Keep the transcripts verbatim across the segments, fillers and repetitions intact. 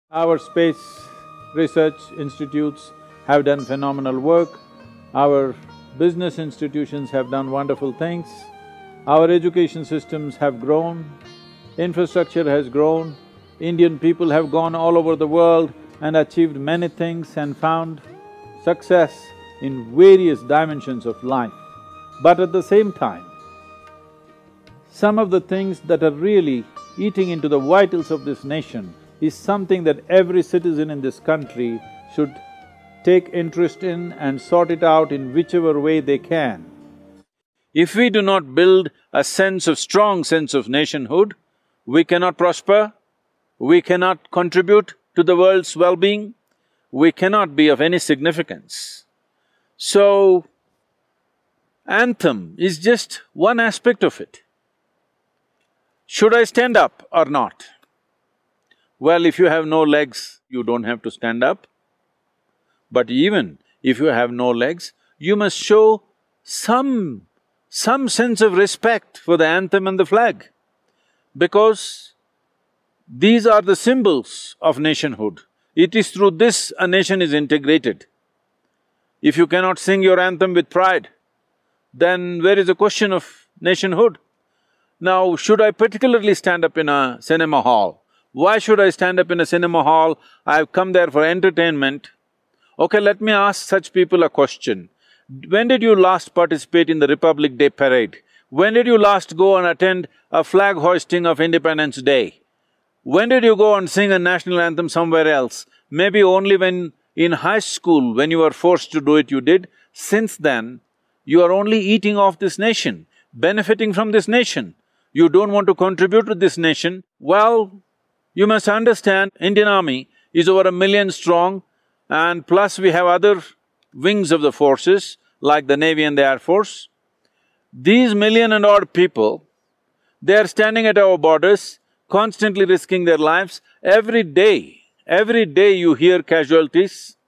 Our space research institutes have done phenomenal work, our business institutions have done wonderful things, our education systems have grown, infrastructure has grown, Indian people have gone all over the world and achieved many things and found success in various dimensions of life. But at the same time, some of the things that are really eating into the vitals of this nation is something that every citizen in this country should take interest in and sort it out in whichever way they can. If we do not build a sense of… strong sense of nationhood, we cannot prosper, we cannot contribute to the world's well-being, we cannot be of any significance. So, anthem is just one aspect of it. Should I stand up or not? Well, if you have no legs, you don't have to stand up. But even if you have no legs, you must show some… some sense of respect for the anthem and the flag, because these are the symbols of nationhood. It is through this a nation is integrated. If you cannot sing your anthem with pride, then where is the question of nationhood? Now, should I particularly stand up in a cinema hall? Why should I stand up in a cinema hall? I've come there for entertainment. Okay, let me ask such people a question. When did you last participate in the Republic Day parade? When did you last go and attend a flag hoisting of Independence Day? When did you go and sing a national anthem somewhere else? Maybe only when in high school, when you were forced to do it, you did. Since then, you are only eating off this nation, benefiting from this nation. You don't want to contribute to this nation. Well, you must understand, Indian Army is over a million strong, and plus we have other wings of the forces like the Navy and the Air Force. These million and odd people, they are standing at our borders, constantly risking their lives. Every day, every day you hear casualties.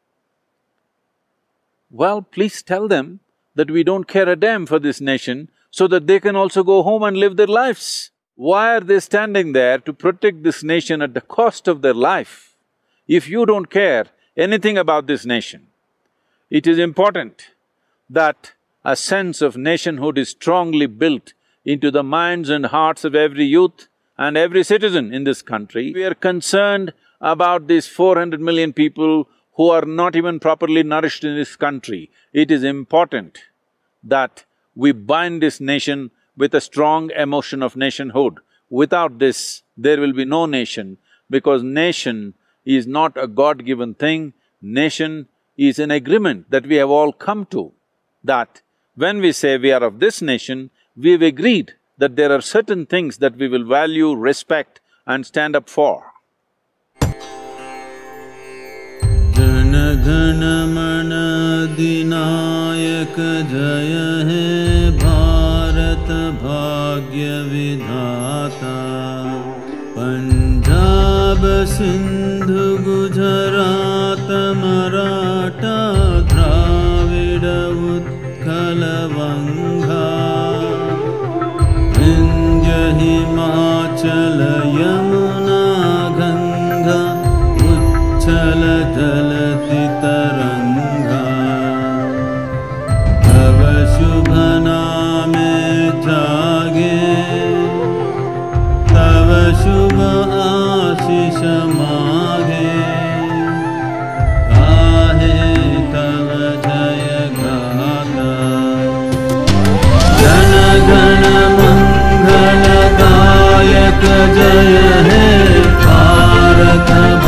Well, please tell them that we don't care a damn for this nation so that they can also go home and live their lives. Why are they standing there to protect this nation at the cost of their life? If you don't care anything about this nation, it is important that a sense of nationhood is strongly built into the minds and hearts of every youth and every citizen in this country. We are concerned about these four hundred million people who are not even properly nourished in this country. It is important that we bind this nation with a strong emotion of nationhood. Without this, there will be no nation, because nation is not a God-given thing. Nation is an agreement that we have all come to, that when we say we are of this nation, we've agreed that there are certain things that we will value, respect and stand up for. Jana Gana Mana Dinayaka Jaya Hai Bharat Bhagya Vidhata Punjab Sindhu Gujarat Maratha Dravida Utkala Vanga Vindhya Himachala Yamuna Ganga Uchala Jalati Taranga Tava Shubha Name Jage Tava Shubha Ashisha Mage Gahe Tava Jaya Gata Jana Gana Mangala Dayaka Jaya Hai Bharat